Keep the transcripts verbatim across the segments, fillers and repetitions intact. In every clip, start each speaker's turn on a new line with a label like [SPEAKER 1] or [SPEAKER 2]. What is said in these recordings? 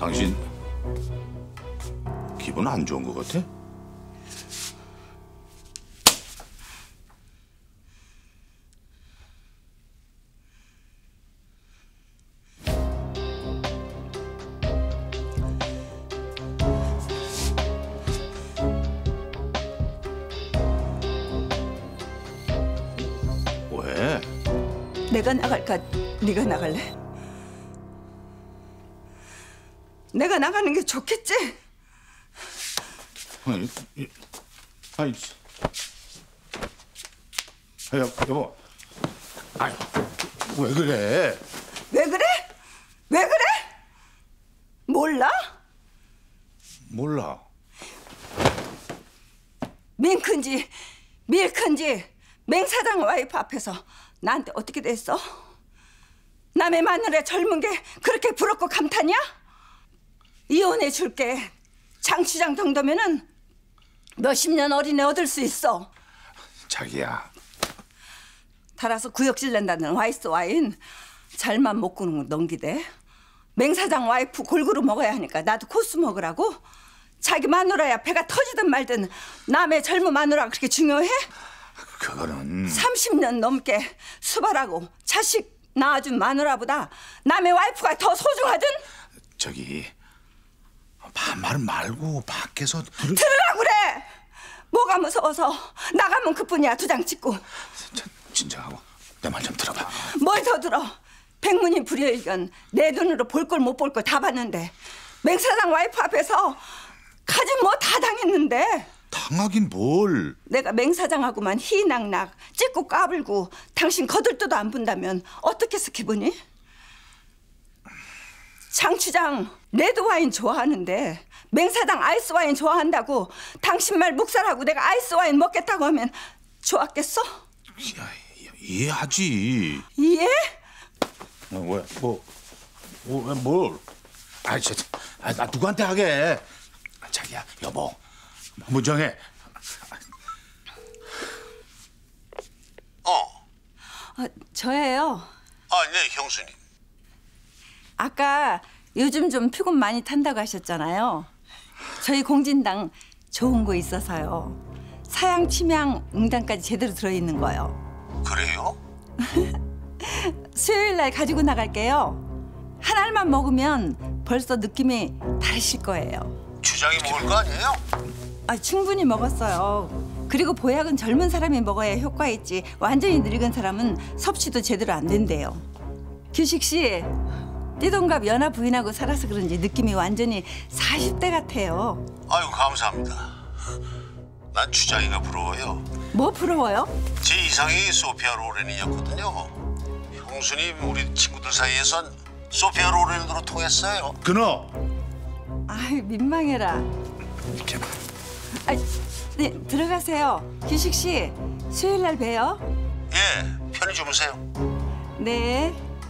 [SPEAKER 1] 당신 기분 안 좋은 것 같아? 왜?
[SPEAKER 2] 내가 나갈까? 네가 나갈래? 내가 나가는 게 좋겠지?
[SPEAKER 1] 아니, 아니, 아, 여보, 아니, 왜 그래?
[SPEAKER 2] 왜 그래? 왜 그래? 몰라?
[SPEAKER 1] 몰라.
[SPEAKER 2] 밍큰지 밀큰지 맹사장 와이프 앞에서 나한테 어떻게 됐어? 남의 마누라 젊은 게 그렇게 부럽고 감탄이야? 이혼해 줄게. 장시장 정도면은 몇십 년 어린애 얻을 수 있어.
[SPEAKER 1] 자기야.
[SPEAKER 2] 달아서 구역질 낸다는 와이스 와인 잘만 못 구는 건 넘기대. 맹사장 와이프 골고루 먹어야 하니까 나도 코스 먹으라고? 자기 마누라야 배가 터지든 말든 남의 젊은 마누라가 그렇게 중요해?
[SPEAKER 1] 그거는
[SPEAKER 2] 삼십 년 넘게 수발하고 자식 낳아준 마누라보다 남의 와이프가 더 소중하든?
[SPEAKER 1] 저기 반말은 말고 밖에서 들으...
[SPEAKER 2] 들으라고 그래! 뭐가 무서워서 나가면 그뿐이야. 두 장 찍고.
[SPEAKER 1] 진정하고 내 말 좀 들어봐.
[SPEAKER 2] 뭘 더 들어. 백문이 불여일견 내 눈으로 볼 걸 못 볼 걸 다 봤는데 맹사장 와이프 앞에서 가진 뭐 다 당했는데.
[SPEAKER 1] 당하긴 뭘.
[SPEAKER 2] 내가 맹사장하고만 희낙낙 찍고 까불고 당신 거들떠도 안 본다면 어떻겠어 기분이? 장추장 레드와인 좋아하는데 맹사장 아이스와인 좋아한다고 당신 말 묵살하고 내가 아이스와인 먹겠다고 하면 좋았겠어?
[SPEAKER 1] 야, 이해하지.
[SPEAKER 2] 이해?
[SPEAKER 1] 어, 왜? 뭐? 뭐? 왜, 뭘? 아, 저, 아, 나 누구한테 하게? 자기야, 여보, 무정해.
[SPEAKER 3] 어.
[SPEAKER 2] 아, 저예요.
[SPEAKER 3] 아, 네, 형수님.
[SPEAKER 2] 아까 요즘 좀 피곤 많이 탄다고 하셨잖아요. 저희 공진당 좋은 거 있어서요. 사양, 침양, 응당까지 제대로 들어있는 거요.
[SPEAKER 3] 그래요?
[SPEAKER 2] 수요일 날 가지고 나갈게요. 한 알만 먹으면 벌써 느낌이 다르실 거예요.
[SPEAKER 3] 주장이 먹을 거 아니에요?
[SPEAKER 2] 아, 충분히 먹었어요. 그리고 보약은 젊은 사람이 먹어야 효과 있지 완전히 늙은 사람은 섭취도 제대로 안 된대요. 규식 씨, 띠동갑 연하 부인하고 살아서 그런지 느낌이 완전히 사십 대 같아요.
[SPEAKER 3] 아유, 감사합니다. 난 주장이가 부러워요.
[SPEAKER 2] 뭐 부러워요?
[SPEAKER 3] 제 이상이 소피아 로렌이었거든요. 형수님, 우리 친구들 사이에선 소피아 로렌으로 통했어요.
[SPEAKER 1] 끊어.
[SPEAKER 2] 아이, 민망해라.
[SPEAKER 1] 제발.
[SPEAKER 2] 아, 네, 들어가세요. 규식 씨, 수요일 날 봬요.
[SPEAKER 3] 예, 편히 주무세요.
[SPEAKER 2] 네.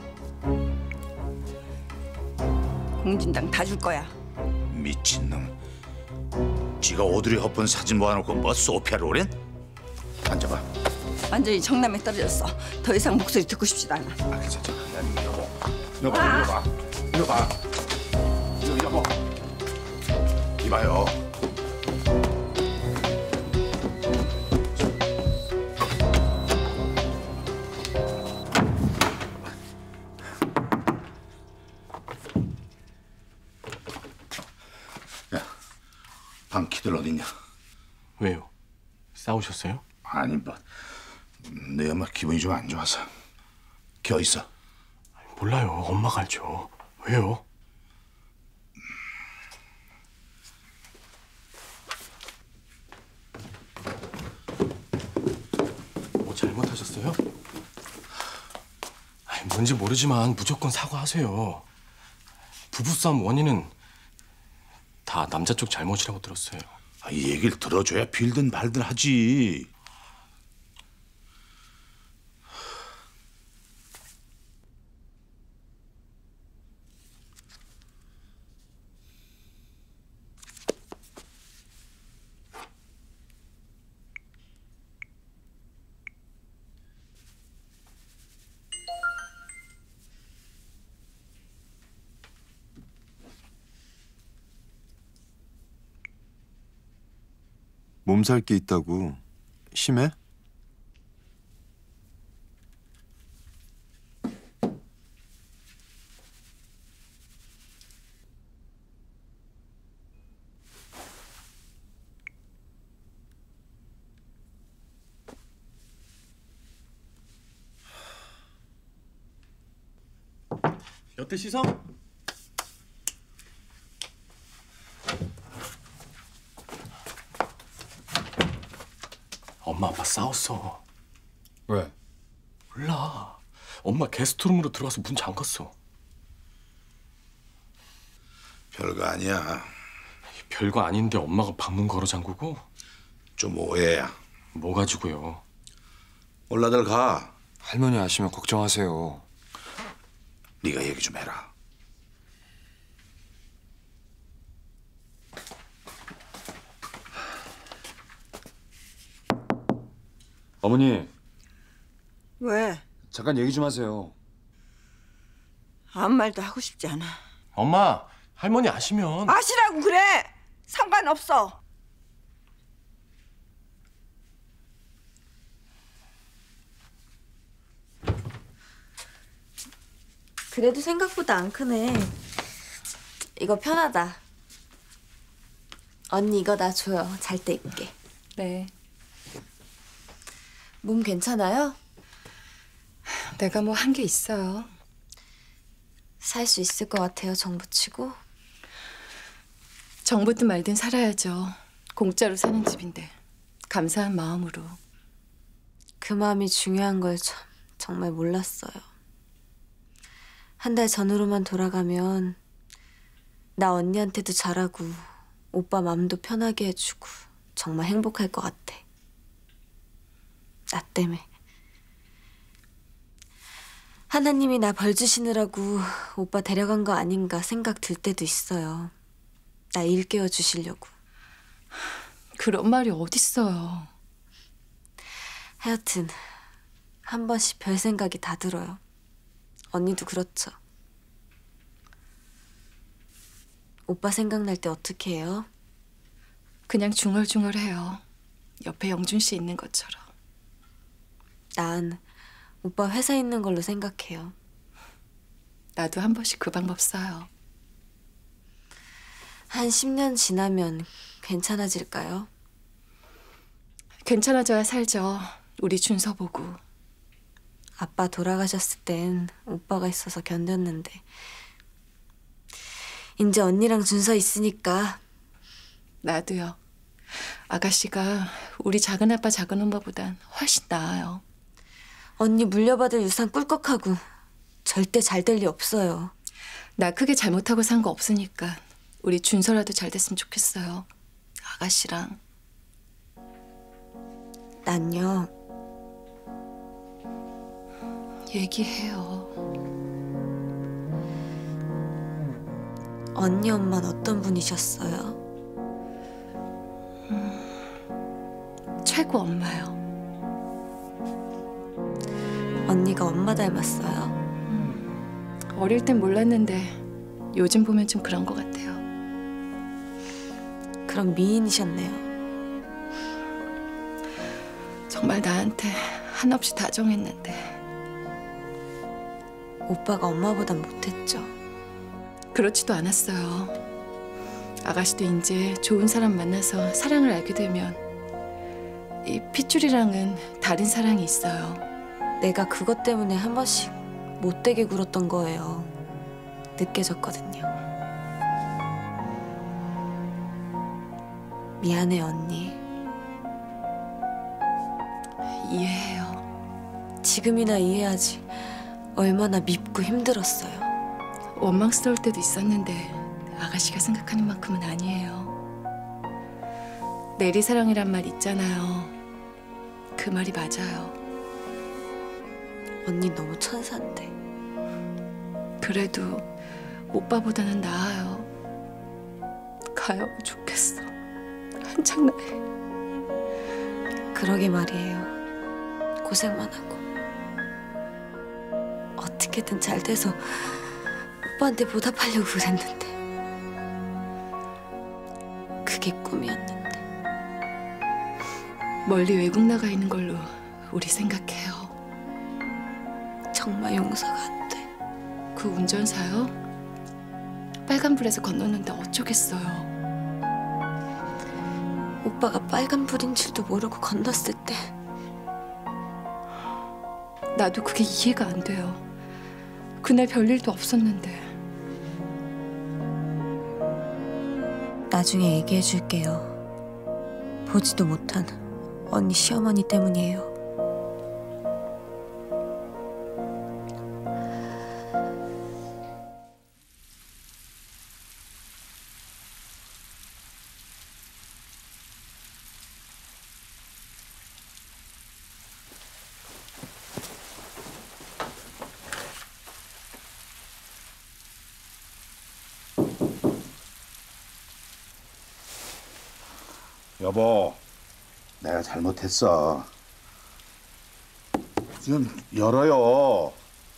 [SPEAKER 2] 공진당 다 줄 거야.
[SPEAKER 1] 미친놈. 지가 오드리 헵번 사진 모아놓고 뭐 소피아 로렌? 앉아봐.
[SPEAKER 2] 완전히 정남에 떨어졌어. 더 이상 목소리 듣고 싶지도 않아.
[SPEAKER 1] 아, 괜찮아. 야, 여보. 여보, 아! 이거 봐. 이거 봐. 이거, 여보. 이봐요. 야, 방 키들 어딨냐?
[SPEAKER 4] 왜요? 싸우셨어요?
[SPEAKER 1] 아니, 뭐, 내 엄마 기분이 좀 안 좋아서. 걔 어딨어?
[SPEAKER 4] 몰라요. 엄마가 알죠. 왜요? 뭐 잘못하셨어요? 아니, 뭔지 모르지만 무조건 사과하세요. 부부싸움 원인은 다 남자 쪽 잘못이라고 들었어요.
[SPEAKER 1] 아, 이 얘기를 들어줘야 빌든 말든 하지.
[SPEAKER 5] 몸살 게 있다고. 심해?
[SPEAKER 4] 여태 시성? 엄마 아빠 싸웠어.
[SPEAKER 1] 왜?
[SPEAKER 4] 몰라. 엄마 게스트룸으로 들어가서 문 잠갔어.
[SPEAKER 3] 별거 아니야.
[SPEAKER 4] 별거 아닌데 엄마가 방문 걸어 잠그고?
[SPEAKER 3] 좀 오해야.
[SPEAKER 4] 뭐 가지고요?
[SPEAKER 3] 올라들 가.
[SPEAKER 5] 할머니 아시면 걱정하세요.
[SPEAKER 3] 네가 얘기 좀 해라.
[SPEAKER 5] 어머니,
[SPEAKER 2] 왜?
[SPEAKER 5] 잠깐 얘기 좀 하세요.
[SPEAKER 2] 아무 말도 하고 싶지 않아.
[SPEAKER 4] 엄마, 할머니 아시면.
[SPEAKER 2] 아시라고 그래. 상관없어.
[SPEAKER 6] 그래도 생각보다 안 크네. 이거 편하다. 언니 이거 나 줘요. 잘 때 입게.
[SPEAKER 7] 네.
[SPEAKER 6] 몸 괜찮아요?
[SPEAKER 7] 내가 뭐 한 게 있어요.
[SPEAKER 6] 살 수 있을 것 같아요. 정부 치고.
[SPEAKER 7] 정부든 말든 살아야죠. 공짜로 사는 집인데. 감사한 마음으로.
[SPEAKER 6] 그 마음이 중요한 걸 참, 정말 몰랐어요. 한 달 전으로만 돌아가면 나 언니한테도 잘하고 오빠 마음도 편하게 해주고 정말 행복할 것 같아. 나 때문에. 하나님이 나 벌 주시느라고 오빠 데려간 거 아닌가 생각 들 때도 있어요. 나 일 깨워 주시려고.
[SPEAKER 7] 그런 말이 어딨어요.
[SPEAKER 6] 하여튼 한 번씩 별 생각이 다 들어요. 언니도 그렇죠. 오빠 생각날 때 어떻게 해요?
[SPEAKER 7] 그냥 중얼중얼해요. 옆에 영준 씨 있는 것처럼.
[SPEAKER 6] 난 오빠 회사 있는 걸로 생각해요.
[SPEAKER 7] 나도 한 번씩 그 방법 써요.
[SPEAKER 6] 한 십 년 지나면 괜찮아질까요?
[SPEAKER 7] 괜찮아져야 살죠. 우리 준서 보고.
[SPEAKER 6] 아빠 돌아가셨을 땐 오빠가 있어서 견뎠는데 이제 언니랑 준서 있으니까.
[SPEAKER 7] 나도요. 아가씨가 우리 작은 아빠 작은 엄마보단 훨씬 나아요.
[SPEAKER 6] 언니 물려받을 유산 꿀꺽하고 절대 잘 될 리 없어요.
[SPEAKER 7] 나 크게 잘못하고 산 거 없으니까 우리 준서라도 잘 됐으면 좋겠어요. 아가씨랑.
[SPEAKER 6] 난요.
[SPEAKER 7] 얘기해요.
[SPEAKER 6] 언니 엄마는 어떤 분이셨어요?
[SPEAKER 7] 음, 최고 엄마요.
[SPEAKER 6] 언니가 엄마 닮았어요?
[SPEAKER 7] 음, 어릴 땐 몰랐는데 요즘 보면 좀 그런 것 같아요.
[SPEAKER 6] 그럼 미인이셨네요.
[SPEAKER 7] 정말 나한테 한없이 다정했는데.
[SPEAKER 6] 오빠가 엄마보단 못했죠.
[SPEAKER 7] 그렇지도 않았어요. 아가씨도 이제 좋은 사람 만나서 사랑을 알게 되면 이 핏줄이랑은 다른 사랑이 있어요.
[SPEAKER 6] 내가 그것 때문에 한 번씩 못되게 굴었던 거예요. 느껴졌거든요. 미안해 언니.
[SPEAKER 7] 이해해요.
[SPEAKER 6] 지금이나 이해하지. 얼마나 밉고 힘들었어요.
[SPEAKER 7] 원망스러울 때도 있었는데 아가씨가 생각하는 만큼은 아니에요. 내리사랑이란 말 있잖아요. 그 말이 맞아요.
[SPEAKER 6] 언니 너무 천사인데.
[SPEAKER 7] 그래도 오빠보다는 나아요. 가요 좋겠어. 한창 나에.
[SPEAKER 6] 그러게 말이에요. 고생만 하고. 어떻게든 잘 돼서 오빠한테 보답하려고 그랬는데 그게 꿈이었는데.
[SPEAKER 7] 멀리 외국 나가 있는 걸로 우리 생각해요.
[SPEAKER 6] 정말 용서가 안 돼.
[SPEAKER 7] 그 운전사요? 빨간불에서 건넜는데 어쩌겠어요.
[SPEAKER 6] 오빠가 빨간불인 줄도 모르고 건넜을 때
[SPEAKER 7] 나도 그게 이해가 안 돼요. 그날 별일도 없었는데.
[SPEAKER 6] 나중에 얘기해 줄게요. 보지도 못한 언니 시어머니 때문이에요.
[SPEAKER 1] 여보, 내가 잘못했어. 지금 열어요.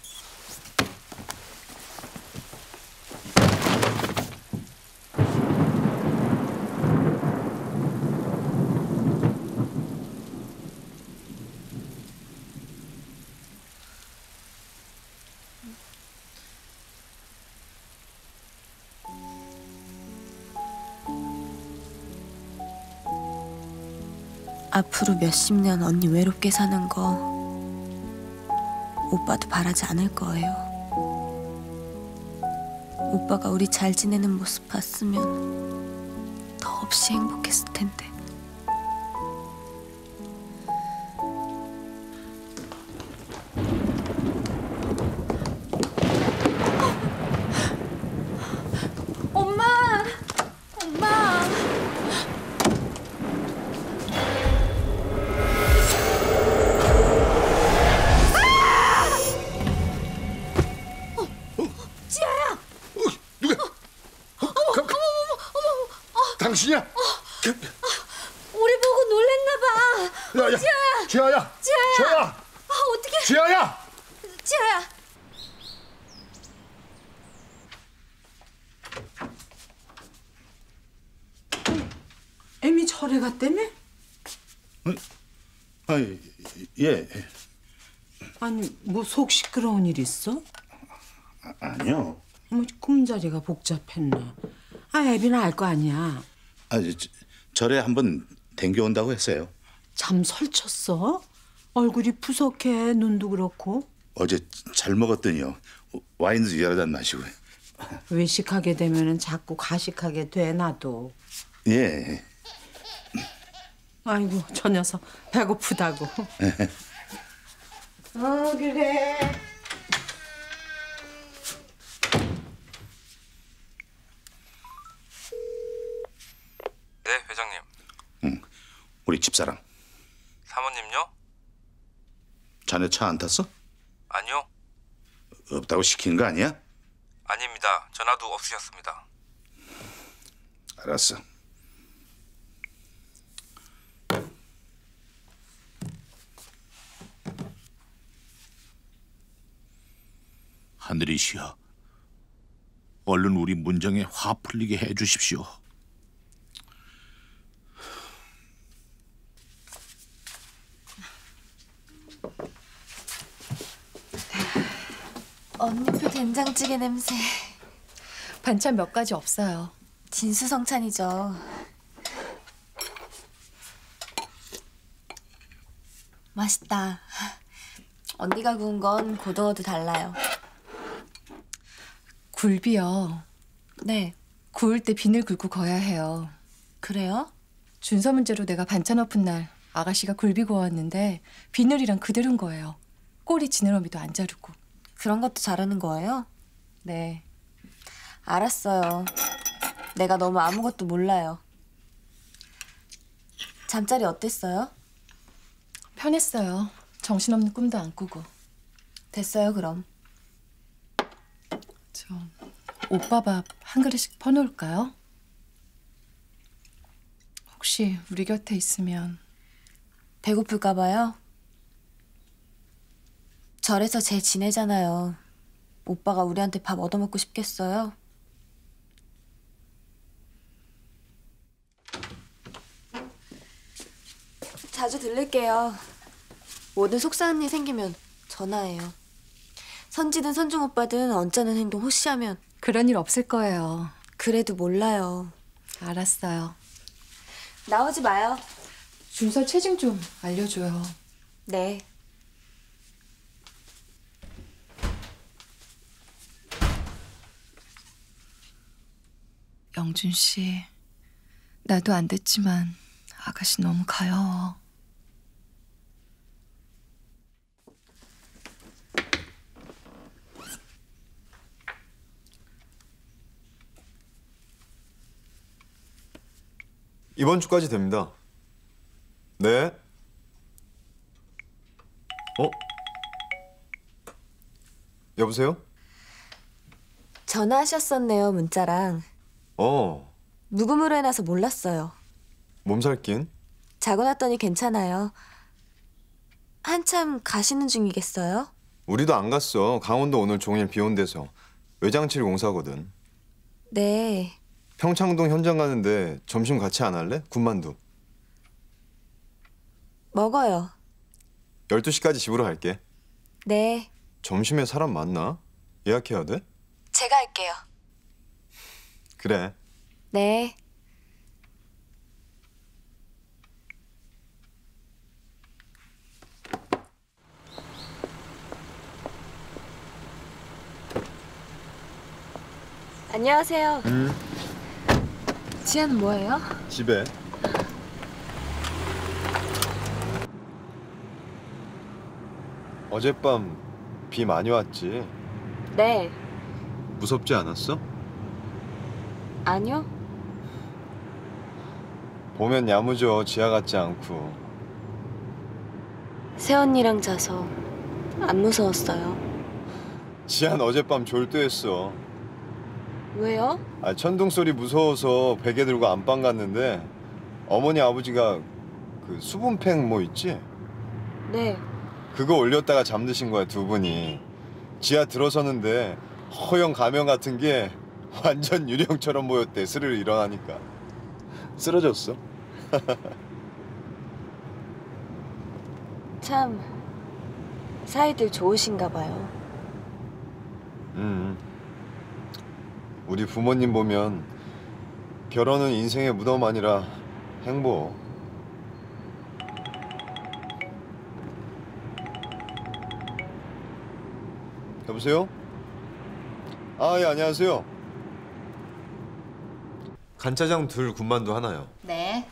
[SPEAKER 6] 앞으로 몇십 년 언니 외롭게 사는 거 오빠도 바라지 않을 거예요. 오빠가 우리 잘 지내는 모습 봤으면 더 없이 행복했을 텐데.
[SPEAKER 7] 엄마! 엄마!
[SPEAKER 1] 당신이야?
[SPEAKER 6] 우리 보고 놀랬나 봐.
[SPEAKER 1] 야, 야, 지아야. 지아야.
[SPEAKER 6] 지아야.
[SPEAKER 1] 지아야.
[SPEAKER 6] 아, 어떡해.
[SPEAKER 1] 지아야.
[SPEAKER 6] 지아야.
[SPEAKER 8] 애미 절에 갔다며?
[SPEAKER 1] 아니, 예.
[SPEAKER 8] 아니 뭐 속 시끄러운 일 있어?
[SPEAKER 1] 아, 아니요.
[SPEAKER 8] 뭐 꿈자리가 복잡했나? 아 애비는 알 거 아니야.
[SPEAKER 1] 아, 저, 절에 한번 댕겨온다고 했어요.
[SPEAKER 8] 잠 설쳤어? 얼굴이 푸석해. 눈도 그렇고.
[SPEAKER 1] 어제 잘 먹었더니요. 와인도 여러 잔 마시고.
[SPEAKER 8] 외식하게 되면은 자꾸 가식하게 돼 나도.
[SPEAKER 1] 예.
[SPEAKER 8] 아이고 저 녀석 배고프다고. 어 그래.
[SPEAKER 4] 네, 회장님.
[SPEAKER 1] 응. 우리 집사람.
[SPEAKER 4] 사모님요?
[SPEAKER 1] 자네 차 안 탔어?
[SPEAKER 4] 아니요.
[SPEAKER 1] 없다고 시킨 거 아니야?
[SPEAKER 4] 아닙니다. 전화도 없으셨습니다.
[SPEAKER 1] 알았어. 하늘이시여, 얼른 우리 문정에 화 풀리게 해 주십시오.
[SPEAKER 6] 언니표 된장찌개 냄새.
[SPEAKER 7] 반찬 몇 가지 없어요.
[SPEAKER 6] 진수성찬이죠. 맛있다. 언니가 구운 건 고등어도 달라요.
[SPEAKER 7] 굴비요.
[SPEAKER 6] 네.
[SPEAKER 7] 구울 때 비늘 긁고 거야 해요.
[SPEAKER 6] 그래요?
[SPEAKER 7] 준서 문제로 내가 반찬 엎은 날 아가씨가 굴비 구웠는데 비늘이랑 그대로인 거예요. 꼬리 지느러미도 안 자르고.
[SPEAKER 6] 그런 것도 잘하는 거예요?
[SPEAKER 7] 네.
[SPEAKER 6] 알았어요. 내가 너무 아무것도 몰라요. 잠자리 어땠어요?
[SPEAKER 7] 편했어요. 정신없는 꿈도 안 꾸고.
[SPEAKER 6] 됐어요, 그럼.
[SPEAKER 7] 저 오빠 밥 한 그릇씩 퍼놓을까요? 혹시 우리 곁에 있으면.
[SPEAKER 6] 배고플까 봐요? 절에서 제 지내잖아요. 오빠가 우리한테 밥 얻어먹고 싶겠어요? 자주 먼저 들를게요. 뭐든 속상한 일 생기면 전화해요. 선지든 선중 오빠든 언짢은 행동 혹시 하면
[SPEAKER 7] 그런 일 없을 거예요.
[SPEAKER 6] 그래도 몰라요.
[SPEAKER 7] 알았어요.
[SPEAKER 6] 나오지 마요.
[SPEAKER 7] 준서 체중 좀 알려줘요.
[SPEAKER 6] 네.
[SPEAKER 7] 영준 씨, 나도 안 됐지만 아가씨 너무 가여워.
[SPEAKER 5] 이번 주까지 됩니다. 네. 어? 여보세요?
[SPEAKER 6] 전화하셨었네요, 문자랑.
[SPEAKER 5] 어,
[SPEAKER 6] 무음으로 해놔서 몰랐어요.
[SPEAKER 5] 몸살긴?
[SPEAKER 6] 자고 났더니 괜찮아요. 한참 가시는 중이겠어요?
[SPEAKER 5] 우리도 안 갔어. 강원도 오늘 종일 비 온대서. 외장칠 공사거든.
[SPEAKER 6] 네.
[SPEAKER 5] 평창동 현장 가는데 점심 같이 안 할래? 군만두.
[SPEAKER 6] 먹어요.
[SPEAKER 5] 열두 시까지 집으로 갈게.
[SPEAKER 6] 네.
[SPEAKER 5] 점심에 사람 많나? 예약해야 돼?
[SPEAKER 6] 제가 할게요.
[SPEAKER 5] 그래.
[SPEAKER 6] 네. 안녕하세요.
[SPEAKER 5] 응.
[SPEAKER 6] 지아는 뭐예요?
[SPEAKER 5] 집에. 어젯밤 비 많이 왔지?
[SPEAKER 6] 네.
[SPEAKER 5] 무섭지 않았어?
[SPEAKER 6] 아니요.
[SPEAKER 5] 보면 야무져. 지하 같지 않고.
[SPEAKER 6] 새언니랑 자서 안 무서웠어요.
[SPEAKER 5] 지한 어젯밤 졸도했어.
[SPEAKER 6] 왜요?
[SPEAKER 5] 아, 천둥 소리 무서워서 베개 들고 안방 갔는데 어머니 아버지가 그 수분팩 뭐 있지?
[SPEAKER 6] 네.
[SPEAKER 5] 그거 올렸다가 잠드신 거야, 두 분이. 지하 들어서는데 허영 가면 같은 게 완전 유령처럼 보였대. 스르르 일어나니까. 쓰러졌어.
[SPEAKER 6] 참 사이들 좋으신가 봐요.
[SPEAKER 5] 음. 우리 부모님 보면 결혼은 인생의 무덤 아니라 행복. 여보세요? 아, 예, 안녕하세요. 간짜장 둘, 군만두 하나요.
[SPEAKER 9] 네.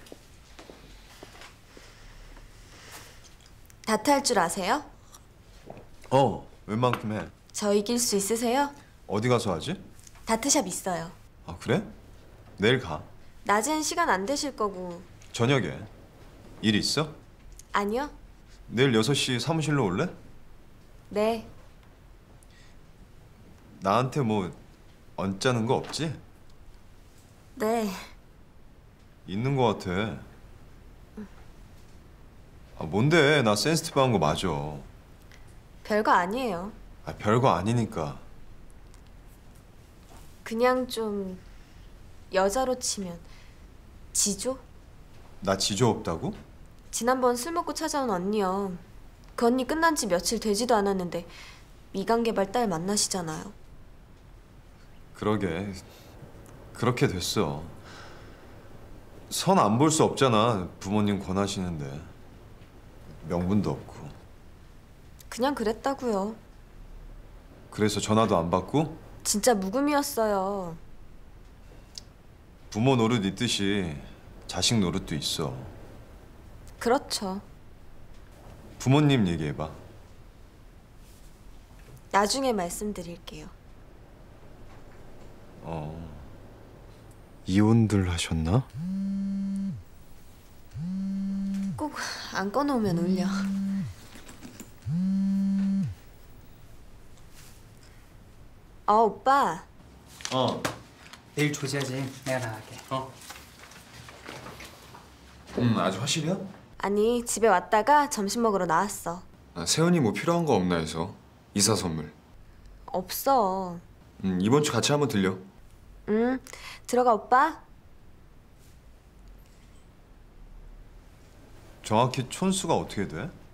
[SPEAKER 6] 다트 할 줄 아세요?
[SPEAKER 5] 어, 웬만큼 해.
[SPEAKER 6] 저 이길 수 있으세요?
[SPEAKER 5] 어디 가서 하지?
[SPEAKER 6] 다트샵 있어요.
[SPEAKER 5] 아, 그래? 내일 가.
[SPEAKER 6] 낮엔 시간 안 되실 거고.
[SPEAKER 5] 저녁에. 일 있어?
[SPEAKER 6] 아니요.
[SPEAKER 5] 내일 여섯 시 사무실로 올래?
[SPEAKER 6] 네.
[SPEAKER 5] 나한테 뭐 언짢은 거 없지?
[SPEAKER 6] 네.
[SPEAKER 5] 있는 거 같아. 아, 뭔데? 나 센스티브한 거 맞아.
[SPEAKER 6] 별거 아니에요.
[SPEAKER 5] 아, 별거 아니니까.
[SPEAKER 6] 그냥 좀 여자로 치면 지조?
[SPEAKER 5] 나 지조 없다고?
[SPEAKER 6] 지난번 술 먹고 찾아온 언니요. 그 언니 끝난 지 며칠 되지도 않았는데 미관개발 딸 만나시잖아요.
[SPEAKER 5] 그러게. 그렇게 됐어. 선 안 볼 수 없잖아. 부모님 권하시는데. 명분도 없고.
[SPEAKER 6] 그냥 그랬다고요.
[SPEAKER 5] 그래서 전화도 안 받고?
[SPEAKER 6] 진짜 묵음이었어요.
[SPEAKER 5] 부모 노릇 있듯이 자식 노릇도 있어.
[SPEAKER 6] 그렇죠.
[SPEAKER 5] 부모님 얘기해봐.
[SPEAKER 6] 나중에 말씀드릴게요.
[SPEAKER 5] 어. 이혼들 하셨나?
[SPEAKER 6] 꼭 안 꺼놓으면 울려. 어, 오빠.
[SPEAKER 10] 어. 내일 조지하지. 내가 나갈게. 어.
[SPEAKER 5] 응, 아주 확실이야?
[SPEAKER 6] 아니, 집에 왔다가 점심 먹으러 나왔어.
[SPEAKER 5] 아, 세연이 뭐 필요한 거 없나 해서. 이사 선물.
[SPEAKER 6] 없어.
[SPEAKER 5] 음, 이번 주 같이 한번 들려.
[SPEAKER 6] 응. 들어가, 오빠.
[SPEAKER 5] 정확히 촌수가 어떻게 돼?